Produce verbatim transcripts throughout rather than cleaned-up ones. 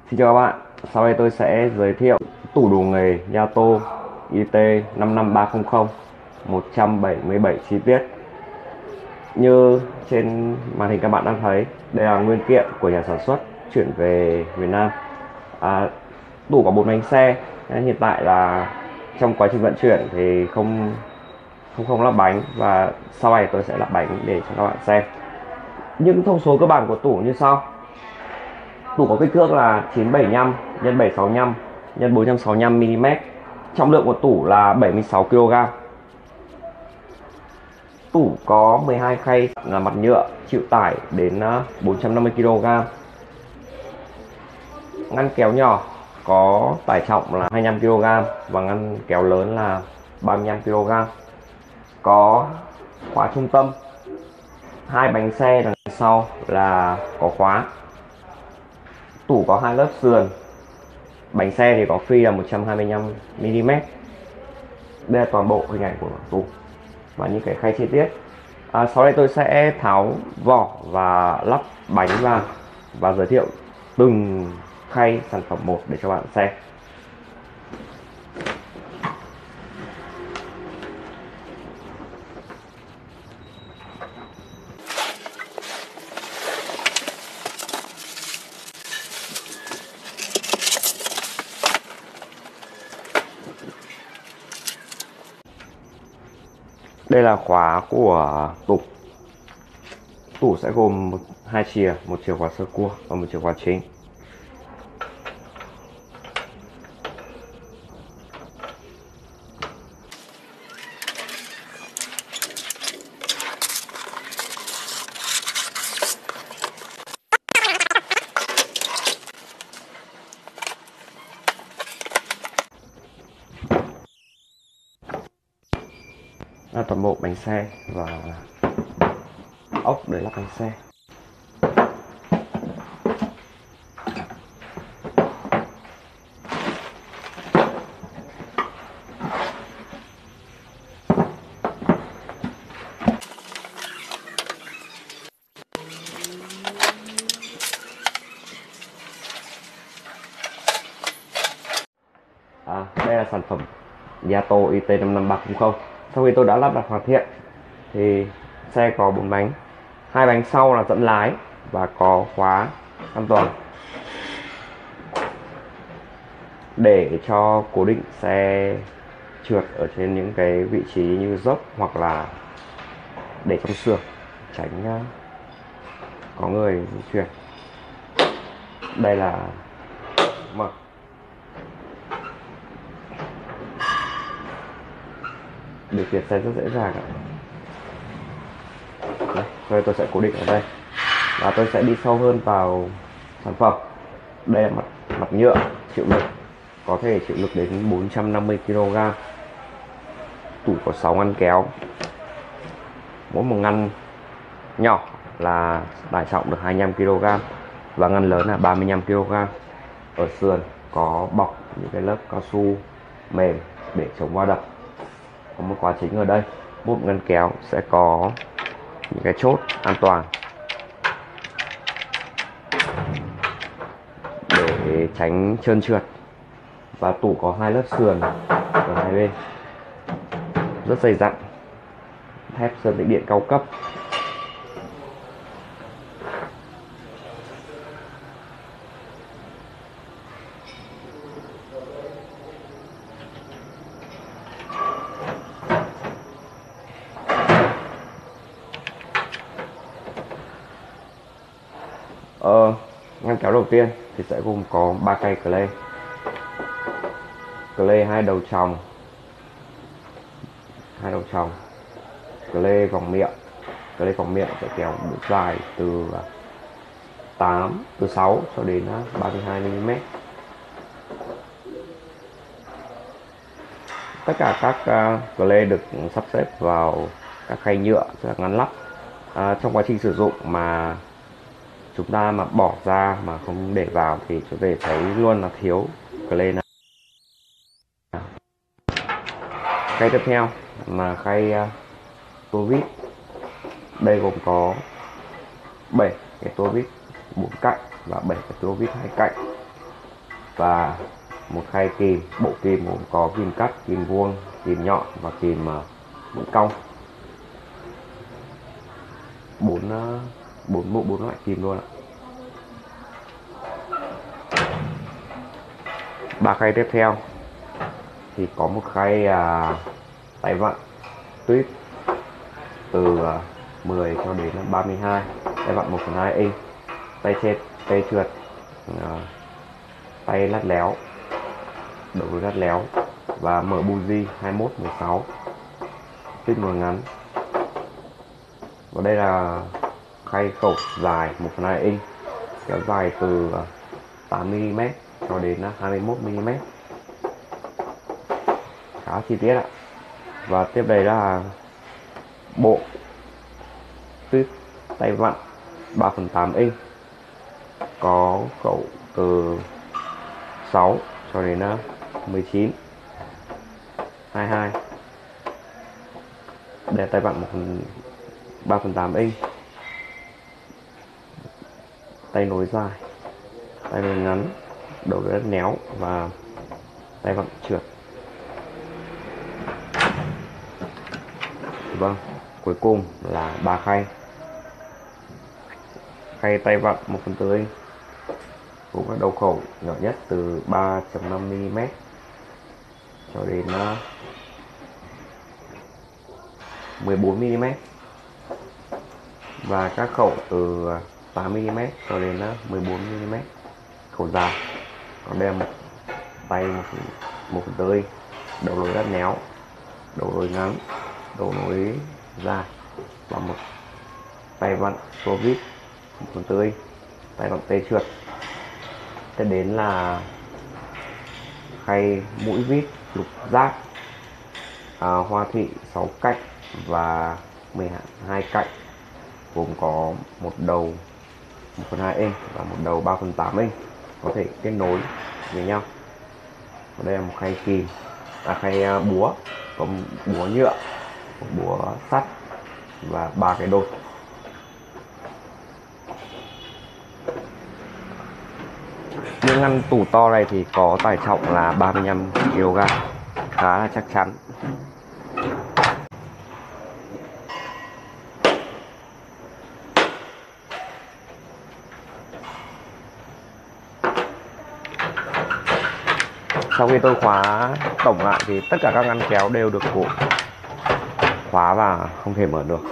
Xin chào các bạn, sau đây tôi sẽ giới thiệu tủ đồ nghề Yato i tê năm năm ba không không một trăm bảy mươi bảy chi tiết. Như trên màn hình các bạn đang thấy, đây là nguyên kiện của nhà sản xuất chuyển về Việt Nam. À, tủ có bốn bánh xe, hiện tại là trong quá trình vận chuyển thì không không không lắp bánh, và sau này tôi sẽ lắp bánh để cho các bạn xem. Những thông số cơ bản của tủ như sau. Tủ có kích thước là chín bảy lăm nhân bảy sáu lăm nhân bốn sáu lăm mi li mét. Trọng lượng của tủ là bảy mươi sáu ki lô gam. Tủ có mười hai khay là mặt nhựa chịu tải đến bốn trăm năm mươi ki lô gam. Ngăn kéo nhỏ có tải trọng là hai mươi lăm ki lô gam và ngăn kéo lớn là ba mươi lăm ki lô gam. Có khóa trung tâm. Hai bánh xe đằng sau là có khóa. Tủ có hai lớp sườn. Bánh xe thì có phi là một trăm hai mươi lăm mi li mét. Đây là toàn bộ hình ảnh của tủ và những cái khay chi tiết. À, sau đây tôi sẽ tháo vỏ và lắp bánh vào và giới thiệu từng khay sản phẩm một để cho bạn xem. Đây là khóa của tủ. Tủ sẽ gồm một, hai chìa, một chìa khóa sơ cua và một chìa khóa chính. Là toàn bộ bánh xe và ốc để lắp bánh xe. À, đây là sản phẩm Yato i tê năm năm ba không không. Sau khi tôi đã lắp đặt hoàn thiện thì xe có bốn bánh. Hai bánh sau là dẫn lái và có khóa an toàn để cho cố định xe trượt ở trên những cái vị trí như dốc hoặc là để trong xưởng, tránh có người di chuyển. Đây là mở. Điều khiển xe rất dễ dàng ạ. Đây, rồi tôi sẽ cố định ở đây và tôi sẽ đi sâu hơn vào sản phẩm. Đây là mặt mặt nhựa chịu lực, có thể chịu lực đến bốn trăm năm mươi ki lô gam. Tủ có sáu ngăn kéo, mỗi một ngăn nhỏ là tải trọng được hai mươi lăm ki lô gam và ngăn lớn là ba mươi lăm ki lô gam. Ở sườn có bọc những cái lớp cao su mềm để chống va đập. Có một khóa chính ở đây. Mỗi ngăn kéo sẽ có những cái chốt an toàn để tránh trơn trượt. Và tủ có hai lớp sườn ở hai bên, rất dày dặn, thép sơn tĩnh điện cao cấp. Ờ, ngăn kéo đầu tiên thì sẽ gồm có ba cây clay, clay hai đầu tròng, hai đầu tròng, clay vòng miệng. Clay vòng miệng sẽ kéo độ dài từ tám, từ sáu cho đến ba mươi hai mi li mét. Tất cả các uh, clay được sắp xếp vào các khay nhựa rất là ngăn nắp. À, trong quá trình sử dụng mà chúng ta mà bỏ ra mà không để vào thì chúng ta thấy luôn là thiếu clay này. Khay tiếp theo là khay uh, tua vít. Đây gồm có bảy cái tua vít bốn cạnh và bảy cái tua vít hai cạnh. và một khay kìm. Bộ kìm gồm có kìm cắt, kìm vuông, kìm nhọn và kìm mũi cong. bốn bốn bộ bốn loại kìm luôn ạ. Ba khay tiếp theo thì có một khay à, tay vặn tuyết từ à, mười cho đến ba mươi hai, tay vặn một phần hai inch, tay trên tay trượt, à, tay lắt léo, đầu với lắt léo và mở buji hai mươi mốt mười sáu, tuyết ngồi ngắn. Và đây là khay khẩu dài một phần hai inch, kéo dài từ tám mi li mét cho đến hai mươi mốt mi li mét, khá chi tiết ạ. Và tiếp đây là bộ tuyết tay vặn ba phần tám inch, có khẩu từ sáu cho đến mười chín, hai mươi hai. Đây là tay vặn một phần ba phần tám inch, tay nối dài, tay nối ngắn, đầu rất néo và tay vặn trượt. Vâng, cuối cùng là ba khay. Khay tay vặn một phần tư inch gồm các đầu khẩu nhỏ nhất từ ba phẩy năm mi li mét cho đến mười bốn mi li mét và các khẩu từ tám mi li mét cho đến mười bốn mi li mét, khẩu dài. Còn đây là một tay một phần tư inch, đầu nối rất néo, đầu nối ngắn, đầu nối dài và một tay vặn số vít một phần tư inch, tay vặn tay trượt. Tiếp đến là khay mũi vít lục giác, à, hoa thị sáu cạnh và mười hai cạnh, gồm có một đầu một phần hai inch và một đầu ba phần tám inch, có thể kết nối với nhau. Và đây là một khay kìm, à, khay búa, có búa nhựa, một búa sắt và ba cái đột. Những ngăn tủ to này thì có tải trọng là ba mươi lăm ki lô gam, khá là chắc chắn. Sau khi tôi khóa tổng lại thì tất cả các ngăn kéo đều được cổ khóa và không thể mở được.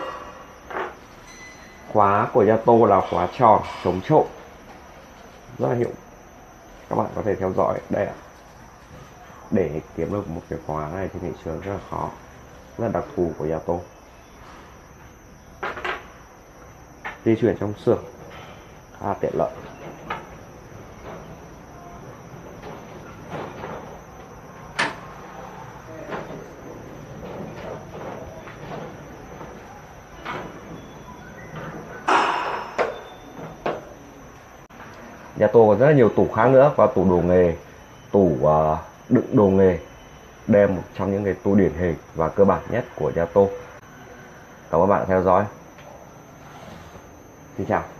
Khóa của Yato là khóa tròn chống trộm, rất là hiệu. Các bạn có thể theo dõi đây ạ. Để kiếm được một cái khóa này thì thị trường rất là khó, rất là đặc thù của Yato. Di chuyển trong xưởng khá là tiện lợi. Yato có rất là nhiều tủ khác nữa, và tủ đồ nghề, tủ uh, đựng đồ nghề. Đây là một trong những cái tủ điển hình và cơ bản nhất của Yato. Cảm ơn bạn đã theo dõi. Xin chào.